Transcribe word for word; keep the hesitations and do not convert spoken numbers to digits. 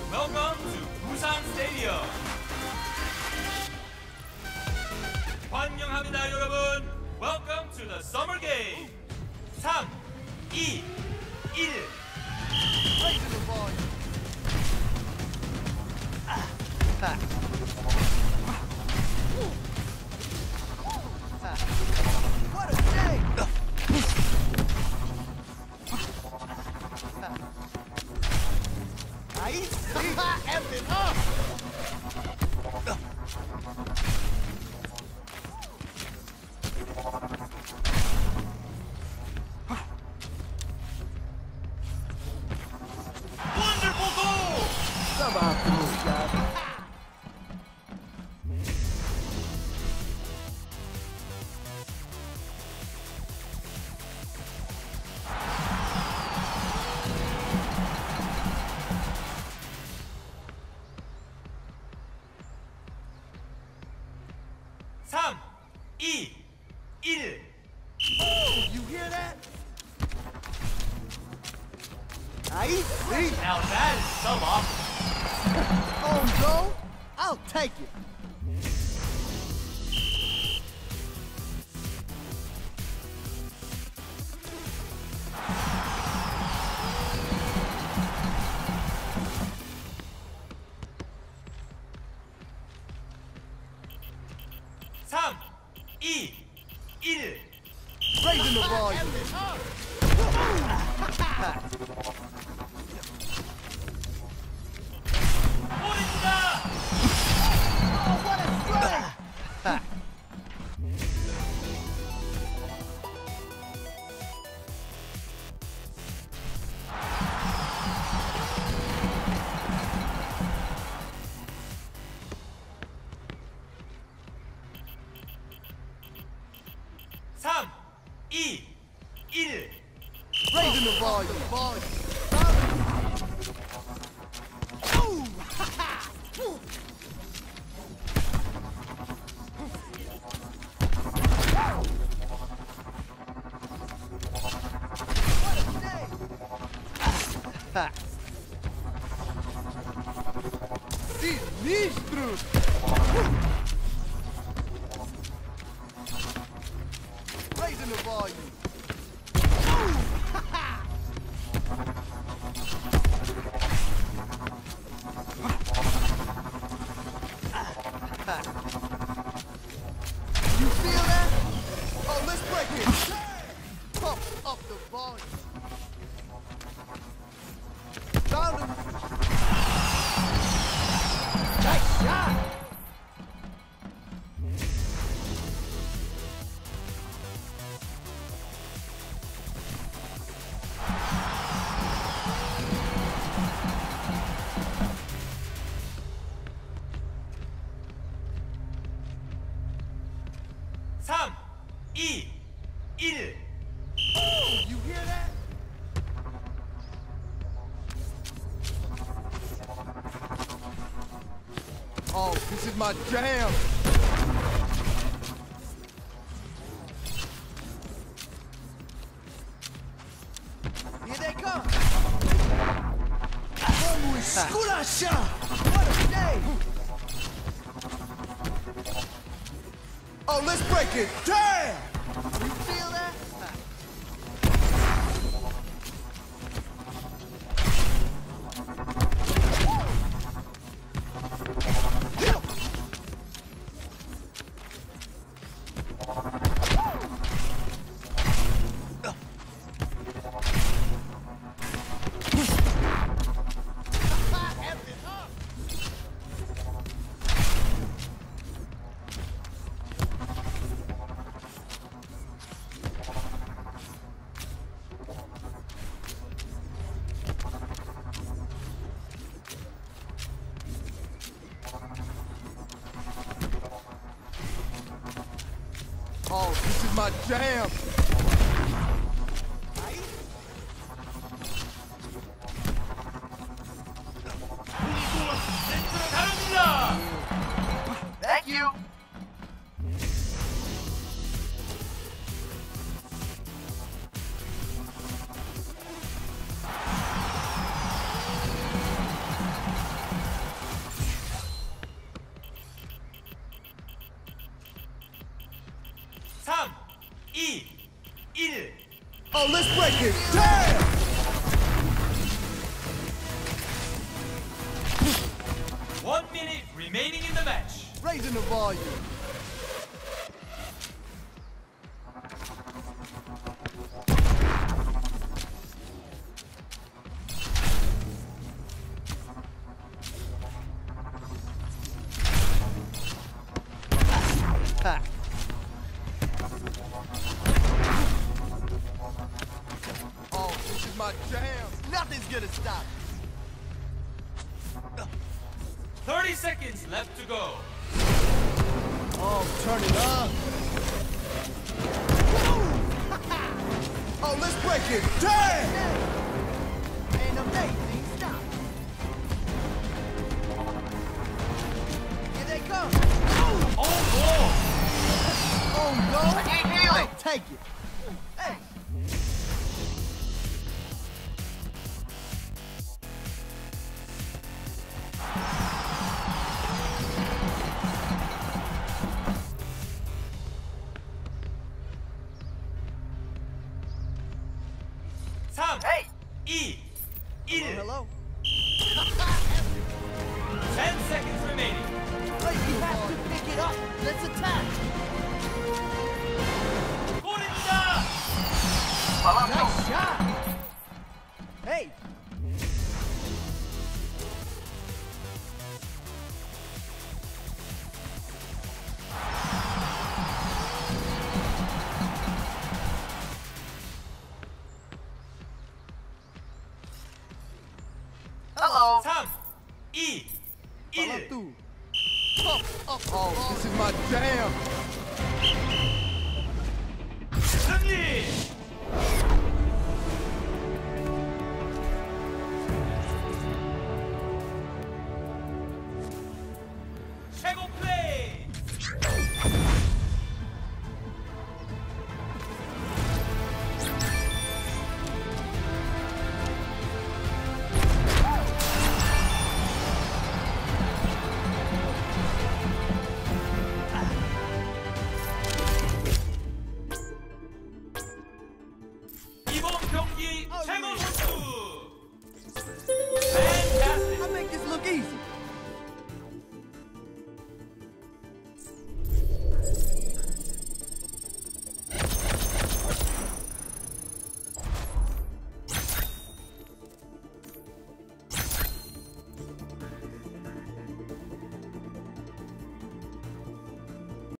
Welcome to Busan Stadium. 환영합니다, 여러분. Welcome to the Summer Game. 삼, 이, 일. What a day! Nice! Empty up! Wonderful goal! Suboptimal shot. 삼, 이, 일. Oh, you hear that? Nice! See? Now that is suboptimal. Oh, no? I'll take it. 삼, 이, 일. Raising the volume. 골입니다. Oh, what a strike! 삼, 이, 일. Raising the volume. volume. Ooh, ha, ha. Ooh. What a day! Sinistro! Raising the volume. Ooh, ha, ha. You feel that? Oh, let's break it. Pump up the volume. Found him. Nice shot. 삼, 이, 일. Oh, you hear that? Oh, this is my jam. Here they come. Oh, esculacha! What a day! Oh, let's break it. Damn! You feel that? Oh, this is my jam. 센터로 다릅니다. Thank you. remaining in the match. Raising the volume. Ha. Oh, this is my jam. Nothing's gonna stop me. thirty seconds left to go. Oh, turn it up. Oh, let's break it. Damn! Ain't no amazing stop. Here they come. Oh, oh. Oh, no. I can't feel it. Take it. Hey. 삼, Hey. 이, Hello, 일. hello. ten seconds remaining. Wait, we have to pick it up. Let's attack. 골입니다. Nice shot. Hey. Hello. 삼, 이, Follow 일. through. Pump up. Oh, this is my jam. 승리.